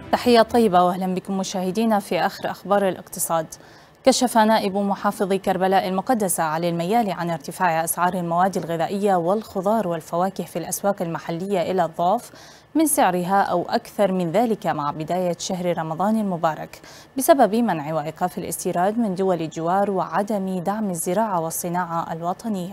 تحية طيبة وأهلا بكم مشاهدينا في آخر أخبار الاقتصاد. كشف نائب محافظ كربلاء المقدسة علي الميالي عن ارتفاع أسعار المواد الغذائية والخضار والفواكه في الأسواق المحلية إلى الضعف من سعرها أو أكثر من ذلك مع بداية شهر رمضان المبارك بسبب منع وإيقاف الاستيراد من دول الجوار وعدم دعم الزراعة والصناعة الوطنية.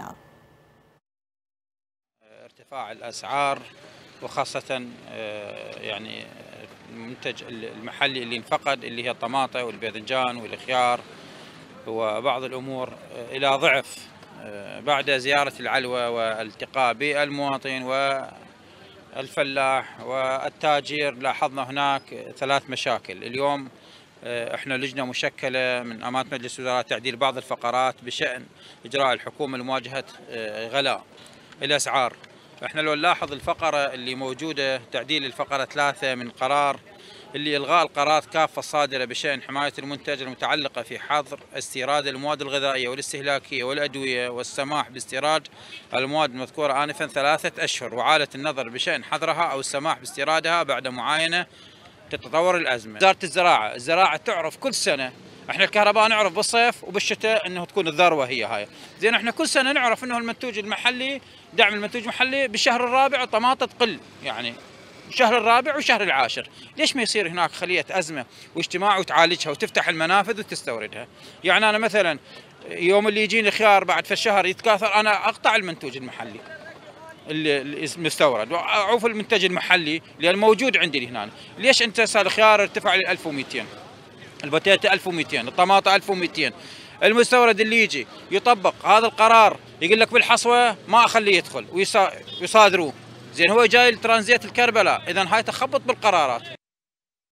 ارتفاع الأسعار وخاصة يعني المنتج المحلي اللي انفقد اللي هي الطماطة والباذنجان والخيار وبعض الأمور إلى ضعف بعد زيارة العلوة والالتقاء بالمواطن والفلاح والتاجر. لاحظنا هناك ثلاث مشاكل. اليوم احنا لجنة مشكلة من أمانة مجلس الوزراء تعديل بعض الفقرات بشأن إجراء الحكومة لمواجهة غلاء الأسعار. احنا لو نلاحظ الفقرة اللي موجودة تعديل الفقرة 3 من قرار اللي إلغاء القرارات كافة الصادرة بشأن حماية المنتج المتعلقة في حظر استيراد المواد الغذائية والاستهلاكية والأدوية والسماح باستيراد المواد المذكورة آنفا 3 أشهر، وعالة النظر بشأن حظرها أو السماح باستيرادها بعد معاينة تتطور الأزمة. وزارة الزراعة تعرف كل سنة، احنا الكهرباء نعرف بالصيف وبالشتاء انه تكون الذروه هي هاي، زين احنا كل سنه نعرف انه المنتوج المحلي دعم المنتوج المحلي بالشهر الرابع الطماطه تقل، يعني الشهر الرابع والشهر العاشر، ليش ما يصير هناك خليه ازمه واجتماع وتعالجها وتفتح المنافذ وتستوردها؟ يعني انا مثلا يوم اللي يجيني خيار بعد في الشهر يتكاثر انا اقطع المنتوج المحلي المستورد واعوف المنتج المحلي لان موجود عندي هنا. ليش انت صار الخيار ارتفع ل 1200، البطيطة 1200، الطماطة 1200، المستورد اللي يجي يطبق هذا القرار يقول لك بالحصوة ما اخليه يدخل ويصادروه، زين هو جاي لترانزيت الكربلاء، اذا هاي تخبط بالقرارات.